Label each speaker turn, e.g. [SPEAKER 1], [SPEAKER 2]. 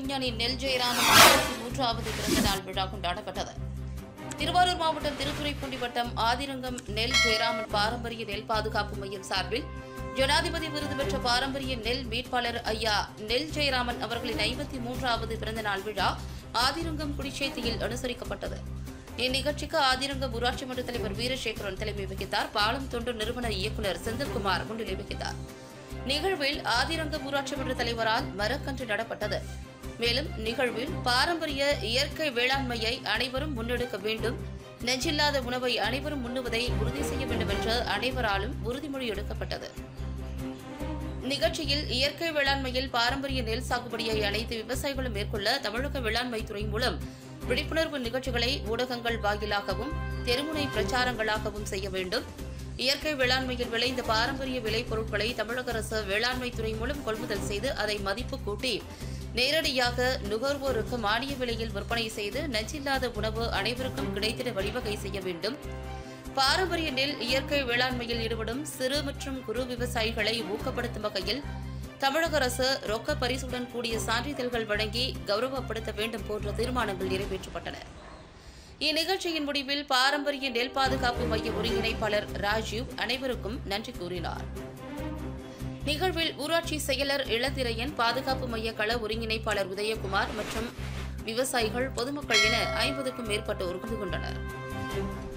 [SPEAKER 1] விஞ்ஞானி நெல் ஜெயராமன் 53வது பிறந்த நாள் விழா கொண்டாடப்பட்டது. திருவாரூர் மாவட்டம் திருத்துறைப்பூண்டி வட்டம் ஆதிரங்கம் நெல் ஜெயராமன் பாரம்பரிய நெல் பாதுகாப்பு மையம் சார்பில் ஜனாதிபதி விருது பெற்ற பாரம்பரிய நெல் மீட்பாளர் ஐயா நெல் ஜெயராமன் அவர்களின் 53வது பிறந்த நாள் விழா ஆதிரங்கம் குடிச்சேத்தியில் அனுசரிக்கப்பட்டது. இந்நிகழ்ச்சிக்கு ஆதிரங்கம் ஊராட்சி மன்ற தலைவர் வீரசேகரன் தலைமை வகித்தார். பாலம் தொண்டு நிறுவன இயக்குநர் செந்தில்குமார் முன்னிலை வகித்தார். நிகழ்வில் ஆதிரங்கம் ஊராட்சி மன்ற தலைவரால் மரக்கன்று நடப்பட்டது. மேலும் நிகழ்வில் பாரம்பரிய இயற்கை வேளாண்மையை அனைவரும் முன்னெடுக்க வேண்டும், நெஞ்சில்லாத உணவை அனைவரும் உண்ணுவதை உறுதி செய்ய வேண்டும் என்ற அனைவராலும் உறுதிமொழி எடுக்கப்பட்டது. நிகழ்ச்சியில் இயற்கை வேளாண்மையில் பாரம்பரிய நெல் சாகுபடியை அனைத்து விவசாயிகளும் மேற்கொள்ள தமிழக வேளாண்மை துறை மூலம் விழிப்புணர்வு நிகழ்ச்சிகளை ஊடகங்கள் வாயிலாகவும் தெருமுனை பிரச்சாரங்களாகவும் செய்ய வேண்டும். இயற்கை வேளாண்மையில் விளைந்த பாரம்பரிய விளைபொருட்களை தமிழக அரசு வேளாண்மை துறை மூலம் கொள்முதல் செய்து அதை மதிப்பு கூட்டி நேரடியாக நுகர்வோருக்கு மானிய விலையில் விற்பனை செய்து நஞ்சில்லாத உணவு அனைவருக்கும் கிடைத்திட வழிவகை செய்ய வேண்டும். பாரம்பரிய நெல் இயற்கை வேளாண்மையில் ஈடுபடும் சிறு மற்றும் குறு விவசாயிகளை ஊக்கப்படுத்தும் வகையில் தமிழக அரசு ரொக்க பரிசுடன் கூடிய சான்றிதழ்கள் வழங்கி கௌரவப்படுத்த வேண்டும் போன்ற தீர்மானங்கள் நிறைவேற்றப்பட்டன. இந்நிகழ்ச்சியின் முடிவில் பாரம்பரிய நெல் பாதுகாப்பு மைய ஒருங்கிணைப்பாளர் ராஜீவ் அனைவருக்கும் நன்றி கூறினார். நிகழ்வில் ஊராட்சி செயலர் இளந்திரையன், பாதுகாப்பு மைய கள ஒருங்கிணைப்பாளர் உதயகுமார் மற்றும் விவசாயிகள், பொதுமக்கள் என 50க்கும் மேற்பட்டோர் கலந்து கொண்டனர்.